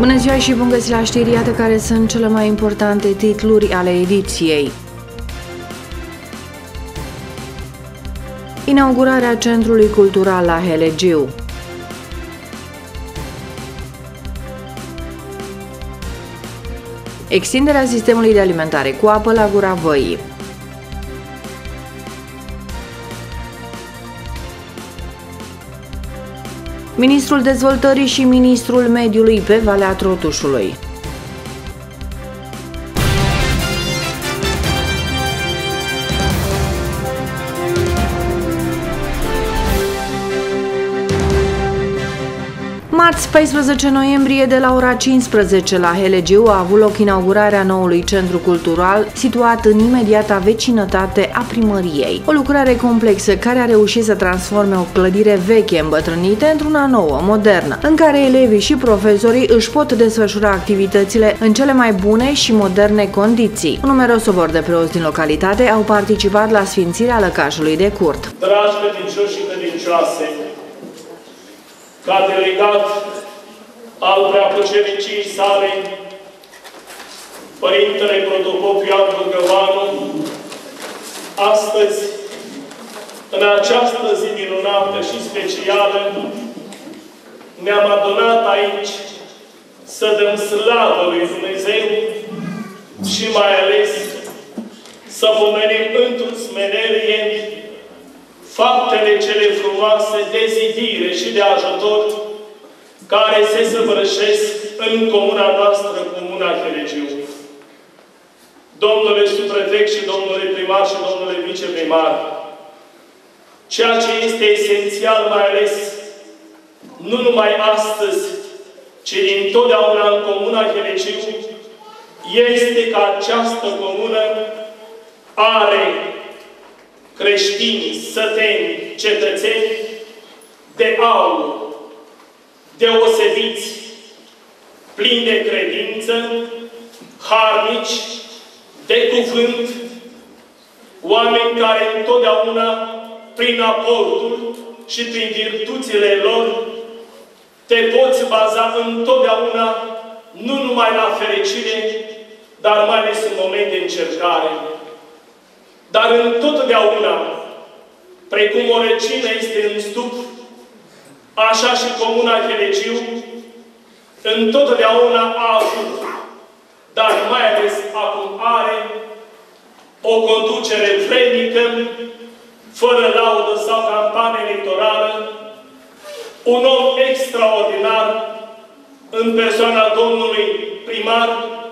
Bună ziua și bun găsit la știri, iată care sunt cele mai importante titluri ale ediției. Inaugurarea Centrului Cultural la Helegiu. Extinderea sistemului de alimentare cu apă la Gura Văii. Ministrul Dezvoltării și Ministrul Mediului pe Valea Trotușului. Marți, 14 noiembrie, de la ora 15 la Helegiu a avut loc inaugurarea noului centru cultural situat în imediata vecinătate a primăriei. O lucrare complexă care a reușit să transforme o clădire veche îmbătrânită într-una nouă, modernă, în care elevii și profesorii își pot desfășura activitățile în cele mai bune și moderne condiții. Un numeros sobor de preoți din localitate au participat la sfințirea lăcașului de curt. Dragi credincioși și credincioase, ca delegat al Preacucericiei sale, Părintele Protopop Ioan Băgăvanu, astăzi, în această zi minunată și specială, ne-am adunat aici să dăm slavă lui Dumnezeu și mai ales să pomenim într-o smenerie faptele cele frumoase de zidire și de ajutor care se săvârșesc în comuna noastră, comuna Helegiu. Domnule subprefect și domnule primar și domnule viceprimar, ceea ce este esențial, mai ales nu numai astăzi, ci dintotdeauna în comuna Helegiu, este că această comună are creștini, săteni, cetățeni de aur, deosebiți, plini de credință, harnici, de cuvânt, oameni care întotdeauna, prin aportul și prin virtuțile lor, te poți baza întotdeauna nu numai la fericire, dar mai ales în moment de încercare. Dar întotdeauna, precum o regină este în stup, așa și comuna Helegiu, întotdeauna a avut, dar mai ales acum are, o conducere vrednică, fără laudă sau campanie electorală, un om extraordinar în persoana domnului primar,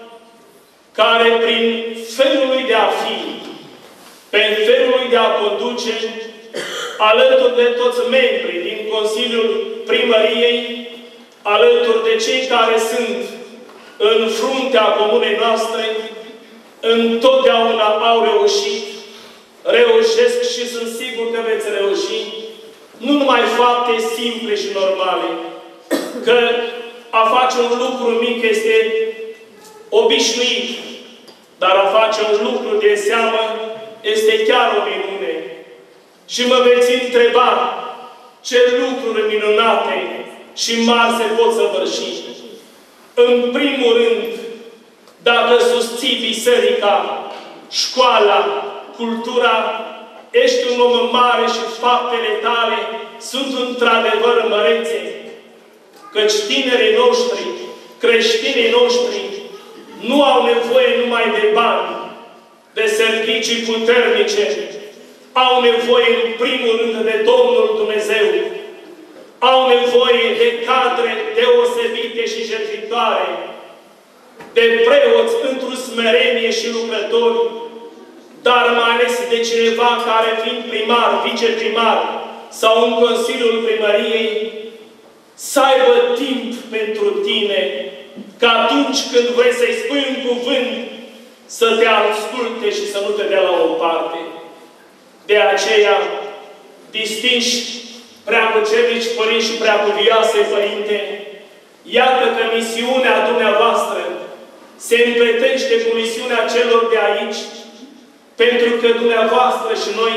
care prin felul lui de a fi, pe felul lui de a conduce, alături de toți membrii din Consiliul Primăriei, alături de cei care sunt în fruntea comunei noastre, întotdeauna au reușit, reușesc și sunt sigur că veți reuși, nu numai fapte simple și normale, că a face un lucru mic este obișnuit, dar a face un lucru de seamă este chiar o minune. Și mă veți întreba ce lucruri minunate și mari se pot săvârși. În primul rând, dacă susții biserica, școala, cultura, ești un om mare și faptele tale sunt într-adevăr mărețe. Căci tinerii noștri, creștinii noștri, nu au nevoie numai de bani, de servicii puternice, au nevoie în primul rând de Domnul Dumnezeu, au nevoie de cadre deosebite și jertfitoare, de preoți într-o smerenie și lucrători, dar mai ales de cineva care, fiind primar, viceprimar sau în Consiliul Primăriei, să aibă timp pentru tine, că atunci când vrei să-i spui un cuvânt, să te asculte și să nu te dea la o parte. De aceea, distinși preacucernici părinți și preacuvioase părinte, iată că misiunea dumneavoastră se împletește cu misiunea celor de aici, pentru că dumneavoastră și noi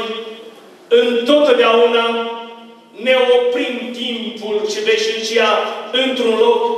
întotdeauna ne oprim timpul și veșnicia într-un loc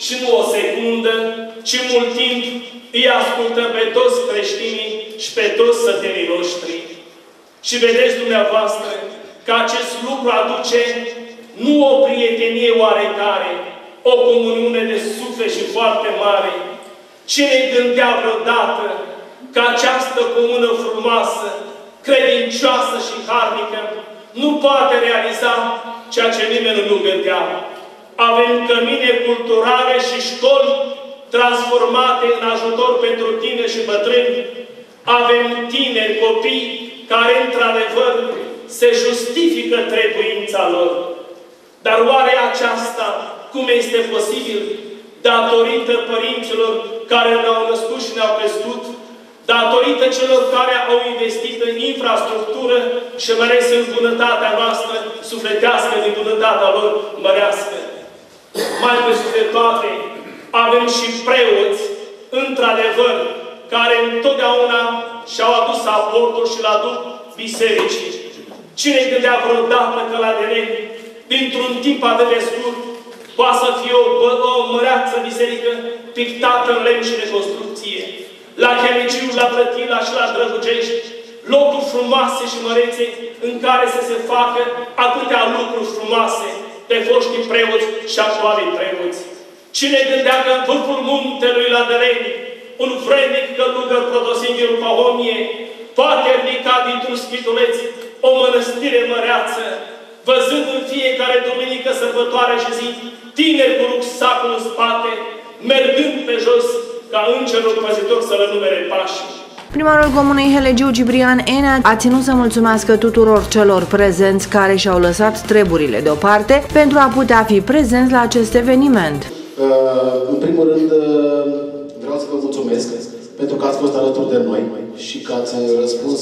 și nu o secundă, ci mult timp îi ascultăm pe toți creștinii și pe toți sătenii noștri. Și vedeți dumneavoastră că acest lucru aduce nu o prietenie oarecare, o comuniune de suflet și foarte mare. Cine gândea vreodată că această comună frumoasă, credincioasă și harnică nu poate realiza ceea ce nimeni nu gândea? Avem cămine culturale și școli transformate în ajutor pentru tineri și bătrâni. Avem tineri, copii, care într-adevăr se justifică trebuința lor. Dar oare aceasta cum este posibil? Datorită părinților care ne-au născut și ne-au crescut, datorită celor care au investit în infrastructură și mai ales în bunătatea noastră sufletească, din bunătatea lor mărească. Mai presus de toate, avem și preoți, într-adevăr, care întotdeauna și-au adus aportul și l-aduc bisericii. Cine gândea vreodată că la Deleni, dintr-un timp atât de scurt, poate să fie o măreață biserică pictată în lemn și de construcție? La Helegiu, la Plătila și la Drăgugești, locuri frumoase și mărețe în care să se facă atâtea lucruri frumoase de foștii preoți și actualii preoți. Cine gândea că în vârful muntelui la Deleni, un vrednic călugăr Protosingherul Pahomie poate ridica dintr-un spituleț o mănăstire măreață, văzând în fiecare duminică sărbătoare și zi tineri cu rucsacul în spate, mergând pe jos ca îngerul păzitor să-l numere pașii. Primarul Comunei Helegiu, Ciprian Enea, a ținut să mulțumească tuturor celor prezenți care și-au lăsat treburile deoparte pentru a putea fi prezenți la acest eveniment. În primul rând, vreau să vă mulțumesc pentru că ați fost alături de noi și că ați răspuns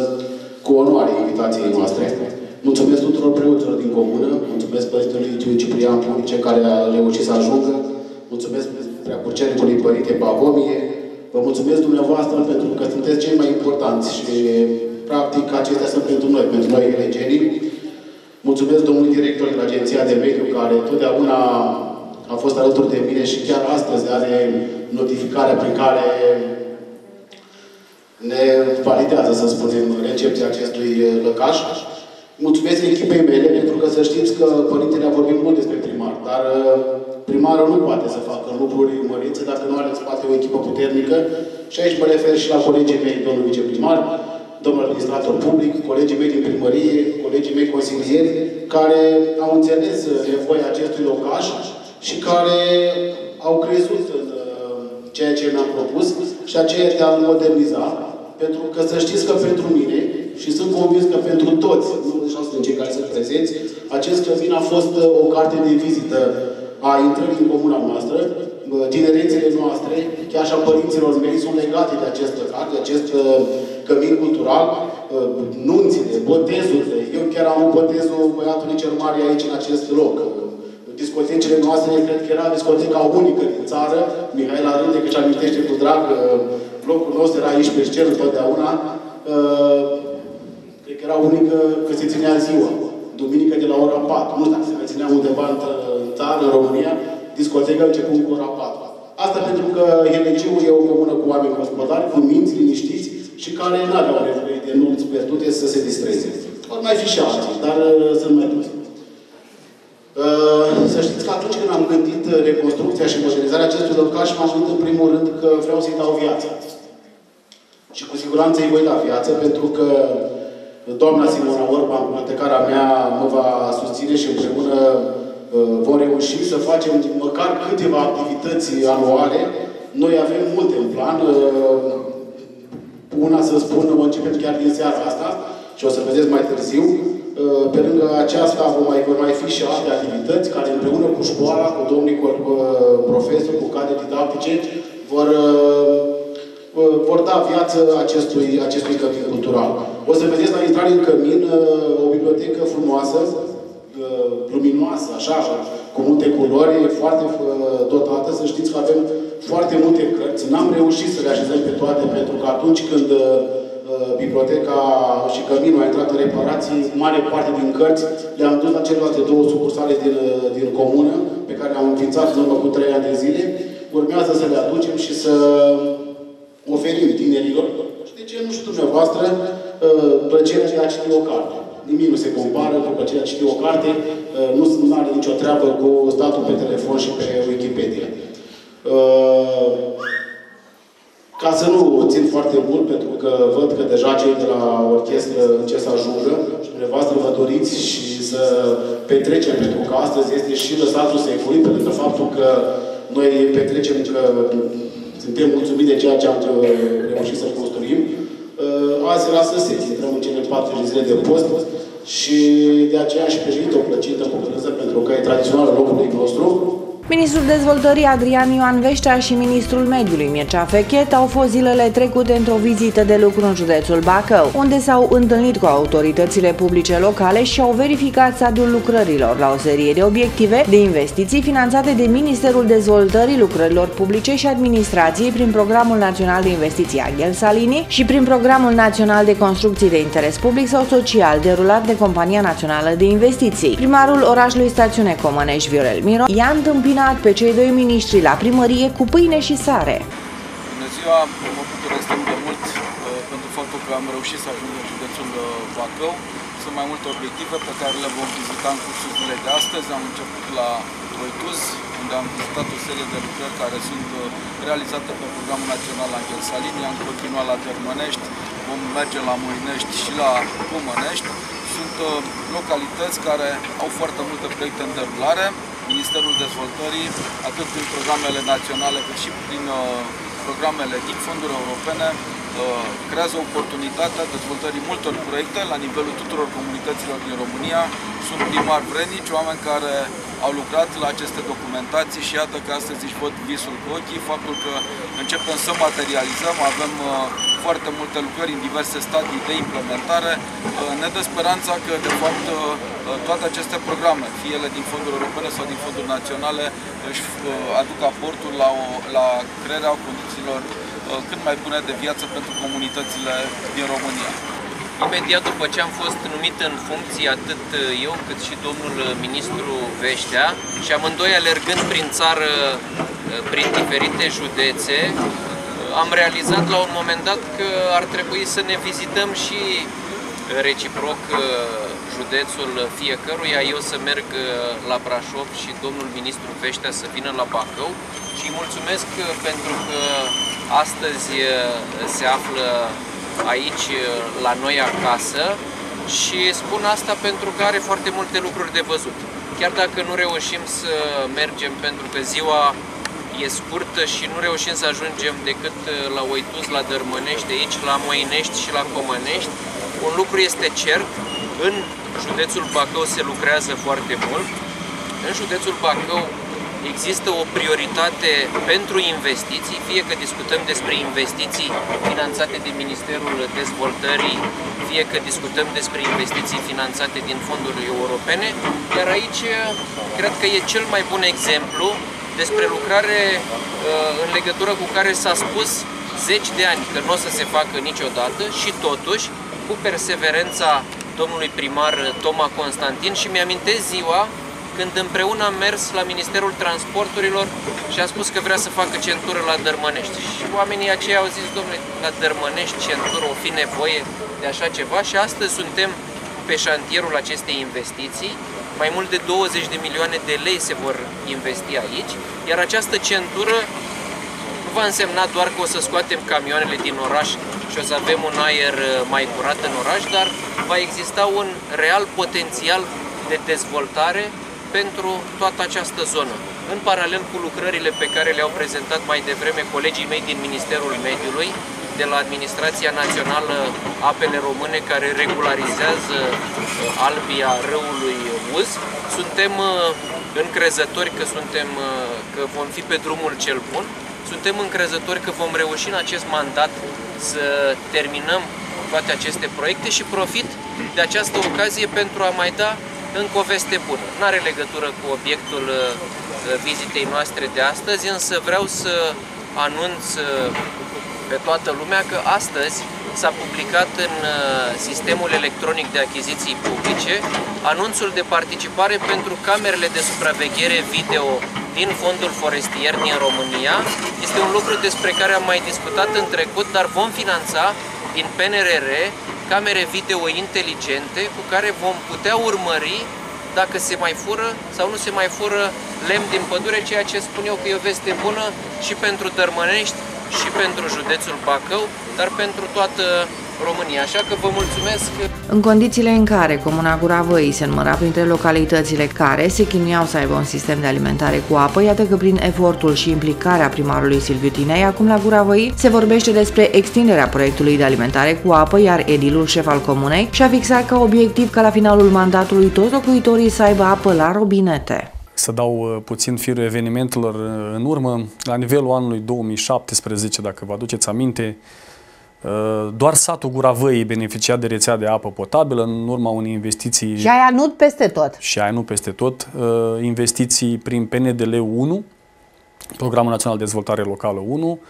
cu onoare invitației noastre. Mulțumesc tuturor preoților din comună, mulțumesc Părintelui Ciprian Punice care a reușit să ajungă, mulțumesc Preacurcernicului Părinte Pahomie, vă mulțumesc dumneavoastră pentru că sunteți cei mai importanți și practic acestea sunt pentru noi elegenii. Mulțumesc domnului director de la Agenția de Mediu care totdeauna a fost alături de mine și chiar astăzi are notificarea prin care ne validează, să spunem, recepția acestui lăcaș. Mulțumesc echipei mele, pentru că să știți că Părintele a vorbit mult despre primar, dar primarul nu poate să facă lucruri mărețe dacă nu are în spate o echipă puternică. Și aici mă refer și la colegii mei, domnul viceprimar, domnul administrator public, colegii mei din primărie, colegii mei consilieri, care au înțeles nevoia acestui locaș și care au crezut în ceea ce mi-am propus și aceea de a-l moderniza. Pentru că să știți că pentru mine, și sunt convins că pentru toți, nu așa sunt cei care sunt prezenți, acest cămin a fost o carte de vizită a intrării în comuna noastră. Tinerețele noastre, chiar și a părinților mei, sunt legate de acest lăcaș, de acest cămin cultural, nunțile, botezurile. Eu chiar am un botezul băiatului cel mare aici, în acest loc. Discotecile noastre, cred că era discoteca unică din țară. Mihaela Rânde, că își amintește cu drag, locul nostru era aici pe scenă totdeauna. Cred că era unică că se ținea ziua. Duminică de la ora 4. Nu știu dacă se mai ținea undeva în țară, în România, discoteca începând cu ora 4. Asta pentru că Helegiu e o comună cu oameni gospodari, cu minți liniștiți și care nu aveau nevoie de nunți pierdute să se distreze. Or mai fi și alții, dar sunt mai mulți. Să știți că atunci când am gândit reconstrucția și modernizarea acestui locaș, m-am gândit în primul rând că vreau să-i dau viață. Și cu siguranță îi voi da viață, pentru că doamna Simona Orban, bibliotecara mea, mă va susține și împreună vom reuși să facem măcar câteva activități anuale. Noi avem multe în plan. Una, să spun, o începem chiar din seara asta și o să vedeți mai târziu. Pe lângă aceasta vor mai fi și alte activități care împreună cu școala, cu domnii profesori, cu cadre didactice, vor da viață acestui cămin cultural. O să vedeți la intrare în cămin o bibliotecă frumoasă, luminoasă, așa, cu multe culori, foarte dotată. Să știți că avem foarte multe cărți. N-am reușit să le așezăm pe toate, pentru că atunci când biblioteca și căminul a intrat în reparații, mare parte din cărți le-am dus la celelalte două sucursale din comună, pe care le-am înființat în urmă cu 3 ani de zile. Urmează să le aducem și să oferim tinerilor. Și de ce nu știu dumneavoastră, plăcerea de a citi o carte. Nimic nu se compară cu plăcerea de a citi o carte, nu are nicio treabă cu statul pe telefon și pe Wikipedia. Ca să nu țin foarte mult, pentru că văd că deja cei de la orchestră încep să ajungă și dumneavoastră vă doriți și să petrecem, pentru că astăzi este și lăsatul secului, pentru că faptul că noi petrecem, că suntem mulțumiți de ceea ce am reușit să construim. Azi lasă să intrăm în cele 40 zile de post și de aceea am și pregătit o plăcintă cu brânză, pentru că e tradițională locului nostru. Ministrul Dezvoltării Adrian Ioan Veștea și Ministrul Mediului Mircea Fechet au fost zilele trecute într-o vizită de lucru în județul Bacău, unde s-au întâlnit cu autoritățile publice locale și au verificat stadiul lucrărilor la o serie de obiective de investiții finanțate de Ministerul Dezvoltării Lucrărilor Publice și Administrației prin Programul Național de Investiții Aghel Salini și prin Programul Național de Construcții de Interes Public sau Social, derulat de Compania Națională de Investiții. Primarul orașului Stațiune Comănești, Viorel Miro, i-a întâmpinat pe cei doi miniștri la primărie cu pâine și sare. Bună ziua! Mă bucur extrem de mult pentru faptul că am reușit să ajung în județul Bacău. Sunt mai multe obiective pe care le vom vizita în cursul zilei de astăzi. Am început la Oituz, unde am vizitat o serie de lucrări care sunt realizate pe Programul Național Aghel Salini. Am continuat la Dărmănești, vom merge la Moinești și la Comănești. Sunt localități care au foarte multe proiecte în derulare. Ministerul Dezvoltării, atât prin programele naționale cât și prin programele din fonduri europene, creează oportunitatea dezvoltării multor proiecte la nivelul tuturor comunităților din România. Sunt primari vrednici, oameni care au lucrat la aceste documentații și iată că astăzi își văd visul cu ochii, faptul că începem să materializăm, avem foarte multe lucrări în diverse stadii de implementare, ne dă speranța că, de fapt, toate aceste programe, fie ele din fonduri europene sau din fonduri naționale, își aduc aportul la crearea condițiilor cât mai bune de viață pentru comunitățile din România. Imediat după ce am fost numit în funcție, atât eu cât și domnul ministru Veștea, și amândoi alergând prin țară, prin diferite județe, am realizat la un moment dat că ar trebui să ne vizităm și reciproc județul fiecăruia, eu să merg la Brașov și domnul ministru Veștea să vină la Bacău. Și îi mulțumesc pentru că astăzi se află aici la noi acasă și spun asta pentru că are foarte multe lucruri de văzut. Chiar dacă nu reușim să mergem pentru că ziua e scurtă și nu reușim să ajungem decât la Oituz, la Dărmănești, aici la Moinești și la Comănești, un lucru este cert, în județul Bacău se lucrează foarte mult. În județul Bacău există o prioritate pentru investiții, fie că discutăm despre investiții finanțate de Ministerul Dezvoltării, fie că discutăm despre investiții finanțate din fonduri europene, iar aici cred că e cel mai bun exemplu despre lucrare în legătură cu care s-a spus 10 de ani că nu o să se facă niciodată și totuși, cu perseverența domnului primar Toma Constantin, și mi-amintesc ziua când împreună am mers la Ministerul Transporturilor și a spus că vrea să facă centură la Dărmănești. Și oamenii aceia au zis, domnule, la Dărmănești centură, o fi nevoie de așa ceva? Și astăzi suntem pe șantierul acestei investiții. Mai mult de 20 de milioane de lei se vor investi aici, iar această centură nu va însemna doar că o să scoatem camioanele din oraș și o să avem un aer mai curat în oraș, dar va exista un real potențial de dezvoltare pentru toată această zonă. În paralel cu lucrările pe care le-au prezentat mai devreme colegii mei din Ministerul Mediului, de la Administrația Națională Apele Române, care regularizează albia râului Uz, suntem încrezători că vom fi pe drumul cel bun. Suntem încrezători că vom reuși în acest mandat să terminăm toate aceste proiecte și profit de această ocazie pentru a mai da încă o veste bună. Nu are legătură cu obiectul vizitei noastre de astăzi, însă vreau să anunț pe toată lumea că astăzi s-a publicat în sistemul electronic de achiziții publice anunțul de participare pentru camerele de supraveghere video din fondul forestier din România. Este un lucru despre care am mai discutat în trecut, dar vom finanța din PNRR camere video inteligente cu care vom putea urmări dacă se mai fură sau nu se mai fură lemn din pădure, ceea ce spun eu că e o veste bună și pentru Dărmănești și pentru județul Bacău, dar pentru toată România. Așa că vă mulțumesc. În condițiile în care comuna Gura Văii se număra printre localitățile care se chinuiau să aibă un sistem de alimentare cu apă, iată că prin efortul și implicarea primarului Silviu Tinei, acum la Gura Văii se vorbește despre extinderea proiectului de alimentare cu apă, iar edilul șef al comunei și-a fixat ca obiectiv ca la finalul mandatului toți locuitorii să aibă apă la robinete. Să dau puțin firul evenimentelor în urmă. La nivelul anului 2017, dacă vă aduceți aminte, doar satul Gura Văii beneficia de rețea de apă potabilă în urma unei investiții... Și aia nu peste tot. Și aia nu peste tot. Investiții prin PNDL 1, Programul Național de Dezvoltare Locală 1.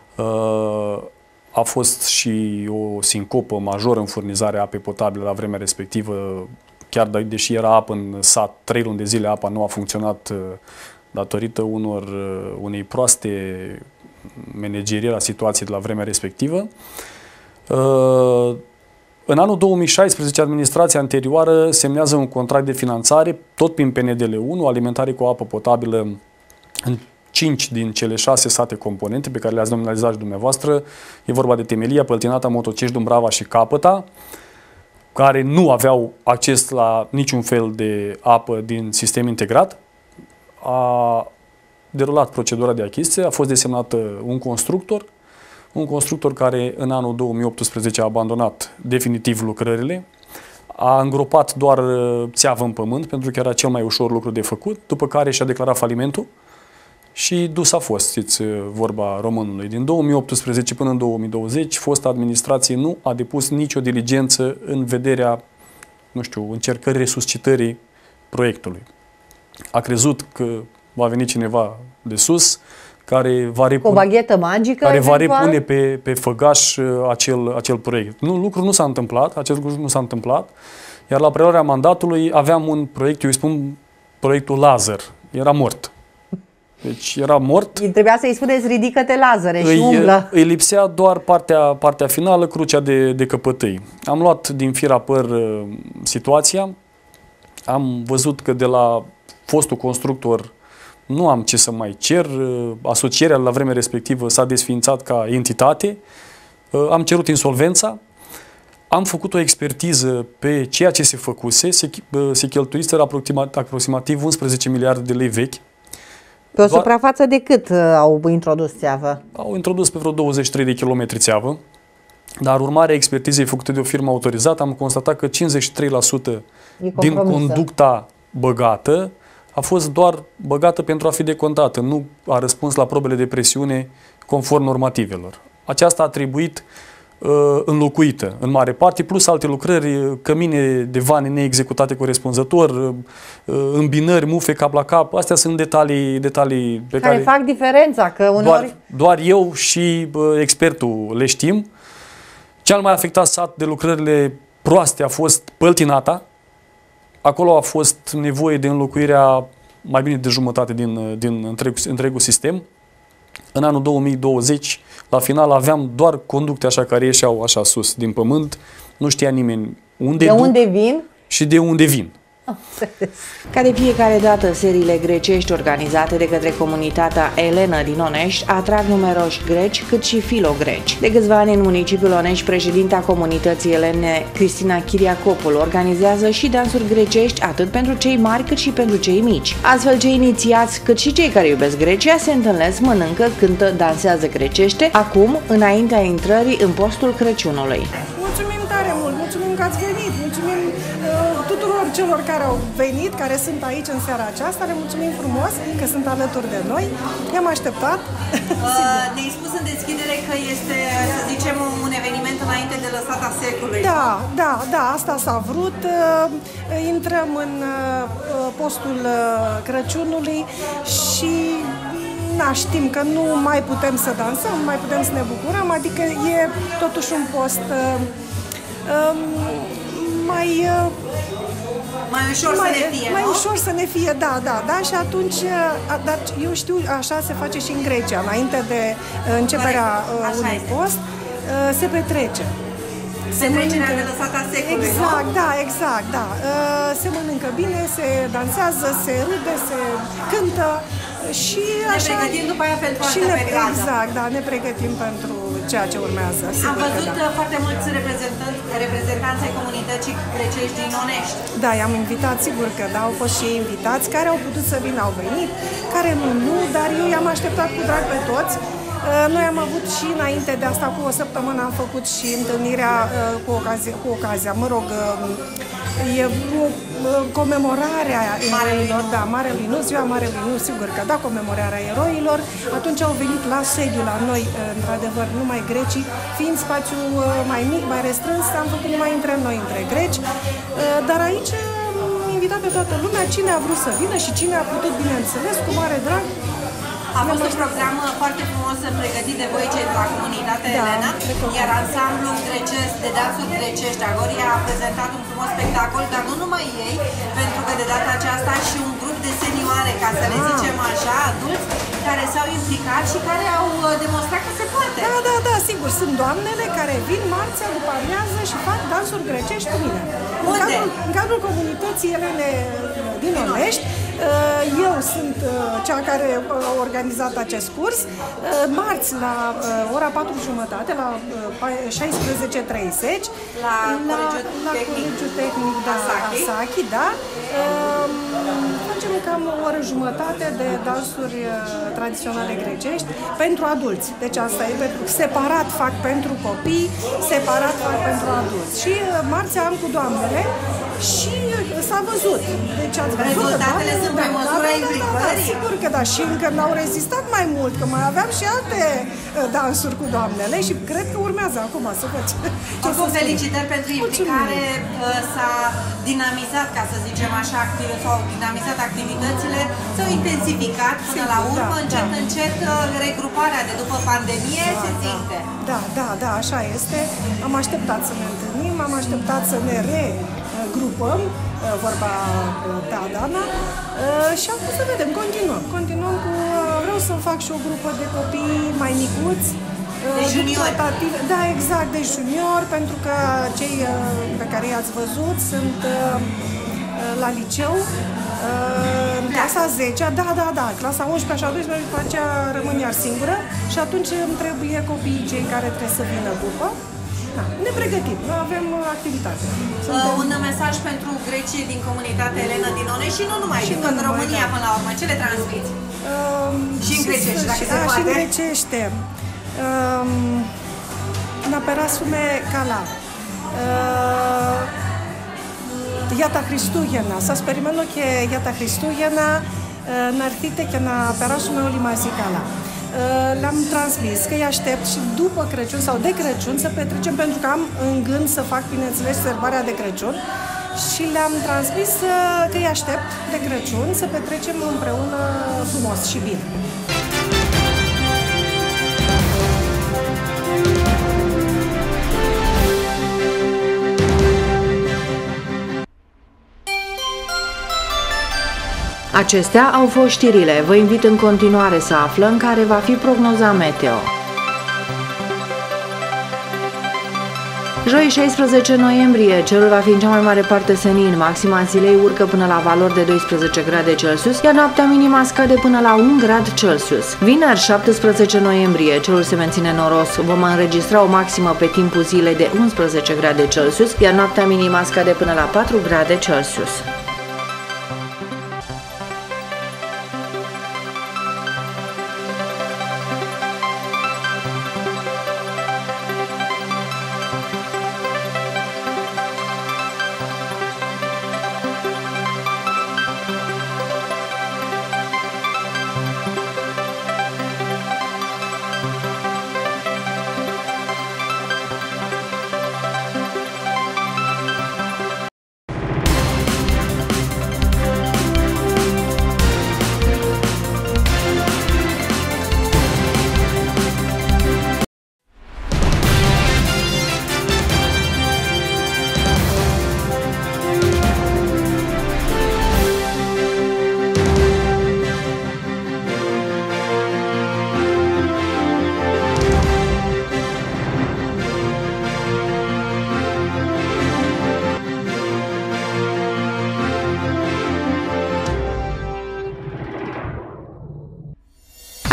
A fost și o sincopă majoră în furnizarea apei potabile la vremea respectivă. Chiar deși era apă în sat, 3 luni de zile apa nu a funcționat datorită unei proaste manageriere a situației de la vremea respectivă. În anul 2016, administrația anterioară semnează un contract de finanțare, tot prin PNDL 1, alimentare cu apă potabilă în 5 din cele 6 sate componente pe care le-ați nominalizat și dumneavoastră. E vorba de Temelia, Păltinata, Motocești, Dumbrava și Capăta, care nu aveau acces la niciun fel de apă din sistem integrat. A derulat procedura de achiziție, a fost desemnat un constructor care în anul 2018 a abandonat definitiv lucrările, a îngropat doar țeavă în pământ, pentru că era cel mai ușor lucru de făcut, după care și-a declarat falimentul și dus a fost, știți, vorba românului. Din 2018 până în 2020, fosta administrație nu a depus nicio diligență în vederea, nu știu, încercării resuscitării proiectului. A crezut că va veni cineva de sus care va repune, o baghetă magică, care va repune pe făgaș acel proiect. Nu, lucrul nu s-a întâmplat, acest lucru nu s-a întâmplat, iar la preluarea mandatului aveam un proiect, eu îi spun proiectul Lazar, era mort. Deci era mort. Trebuia să-i spuneți ridică-te, Lazare, și umblă. Îi lipsea doar partea finală, crucea de căpătâi. Am luat din fir a păr situația, am văzut că de la fostul constructor nu am ce să mai cer, asocierea la vremea respectivă s-a desființat ca entitate, am cerut insolvența, am făcut o expertiză pe ceea ce se făcuse, se cheltuiseră aproximativ 11 miliarde de lei vechi. Pe o suprafață de cât au introdus țeavă? Au introdus pe vreo 23 de kilometri țeavă, dar urmarea expertizei făcute de o firmă autorizată am constatat că 53% din conducta băgată a fost doar băgată pentru a fi decontată, nu a răspuns la probele de presiune conform normativelor. Aceasta a trebuit înlocuită în mare parte, plus alte lucrări, cămine de vane neexecutate corespunzător, îmbinări, mufe cap la cap. Astea sunt detalii pe care fac diferența, că uneori... doar eu și expertul le știm. Cel mai afectat sat de lucrările proaste a fost Păltinata. Acolo a fost nevoie de înlocuirea mai bine de jumătate din întregul sistem. În anul 2020, la final, aveam doar conducte așa care ieșeau așa sus din pământ. Nu știa nimeni unde vin și de unde vin. Ca de fiecare dată, seriile grecești organizate de către comunitatea elenă din Onești atrag numeroși greci cât și filogreci. De câțiva ani în municipiul Onești, președinta comunității elene, Cristina Chiriacopul, organizează și dansuri grecești atât pentru cei mari cât și pentru cei mici. Astfel, cei inițiați cât și cei care iubesc Grecia se întâlnesc, mănâncă, cântă, dansează grecește, acum, înaintea intrării în postul Crăciunului. Mulțumim tare mult, mulțumim că ați venit, mulțumim tuturor celor care au venit, care sunt aici în seara aceasta, le mulțumim frumos că sunt alături de noi, i-am așteptat. Ne-ai spus în deschidere că este, să zicem, un eveniment înainte de lăsata secului. Da, asta s-a vrut. Intrăm în postul Crăciunului și na, știm că nu mai putem să dansăm, nu mai putem să ne bucurăm, adică e totuși un post mai ușor să ne fie, mai nu? ușor să ne fie, da, și atunci, dar eu știu, așa se face și în Grecia, înainte de începerea unui post, se petrece. Petrecerea de lăsata secului, exact, da. Se mănâncă bine, se dansează, se râde, se cântă și așa... Ne pregătim după aia pentru altă perioadă. Exact, da, ne pregătim pentru ceea ce urmează. Am văzut foarte mulți reprezentanți ai comunității grecești din Onești. Da, i-am invitat, sigur că da, au fost și ei invitați, care au putut să vină, au venit, care nu, dar eu i-am așteptat cu drag pe toți. Noi am avut și înainte de asta, cu o săptămână, am făcut și întâlnirea cu ocazia, e comemorarea eroilor, da, Marelui Nu, ziua Marelui Nu, sigur că da, comemorarea eroilor. Atunci au venit la sediu la noi, într-adevăr, numai grecii, fiind spațiul mai mic, mai restrâns, am făcut numai între noi, între greci, dar aici am invitat pe toată lumea, cine a vrut să vină și cine a putut, bineînțeles, cu mare drag. A fost un program foarte frumos pregătit de voi, cei de la comunitate, Elena, iar ansamblul grecesc, de dansuri grecești, Agoria, a prezentat un frumos spectacol, dar nu numai ei, pentru că de data aceasta și un grup de senioare, ca să le zicem așa, adulți, care s-au implicat și care au demonstrat că se poate. Da, sigur, sunt doamnele care vin marțea după amiază și fac dansuri grecești cu mine. În cadrul comunității Elene din Onești, eu sunt cea care a organizat acest curs. Marți la ora 4:30, la 16:30, la Colegiul Tehnic Asachi, da. Facem cam o oră jumătate de dansuri tradiționale grecești pentru adulți. Deci asta e separat fac pentru copii, separat fac pentru adulți. Și marți am cu doamnele și s-a văzut. Deci ați văzut. Rezultatele sunt pe măsura implicării. Sigur că da, și încă n-au rezistat mai mult, că mai aveam și alte dansuri cu doamnele și cred că urmează acum să facem. Oricum, felicitări pentru implicare, s-a dinamizat, ca să zicem așa, s-au dinamizat activitățile, s-au intensificat până la urmă, încet, regruparea de după pandemie se simte. Da, așa este. Am așteptat să ne întâlnim, am așteptat să ne regrupăm, vorba ta, Dana, și acum să vedem, continuăm cu, vreau să fac și o grupă de copii mai micuți, de juniori. Da, exact, de juniori, pentru că cei pe care i-ați văzut sunt la liceu, în clasa 10, da, clasa 11 și a 12, după aceea rămân iar singură și atunci îmi trebuie copiii cei care trebuie să vină după. Da, ne pregătim, avem activitate. Un mesaj pentru grecii din comunitatea Elena din Onești și nu numai, din toată România până la urmă. Ce le transmiți? Și în grecește, dacă se poate. Și în grecește. Να περάσουμε καλά. Για τα Χριστούγεννα. Σας περιμένω και για τα Χριστούγεννα να έρθετε και να περάσουμε όλοι μαζί καλά. Le-am transmis că îi aștept și după Crăciun sau de Crăciun să petrecem, pentru că am în gând să fac, bineînțeles, sărbarea de Crăciun și le-am transmis că îi aștept de Crăciun să petrecem împreună frumos și bine. Acestea au fost știrile. Vă invit în continuare să aflăm care va fi prognoza meteo. Joi 16 noiembrie, cerul va fi în cea mai mare parte senin, maxima zilei urcă până la valori de 12 grade Celsius, iar noaptea minima scade până la 1 grad Celsius. Vineri 17 noiembrie, cerul se menține noros, vom înregistra o maximă pe timpul zilei de 11 grade Celsius, iar noaptea minima scade până la 4 grade Celsius.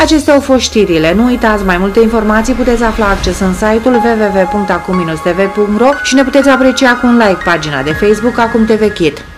Acestea au fost știrile. Nu uitați, mai multe informații puteți afla accesând site-ul www.acum-tv.ro și ne puteți aprecia cu un like pagina de Facebook Acum TV Kid.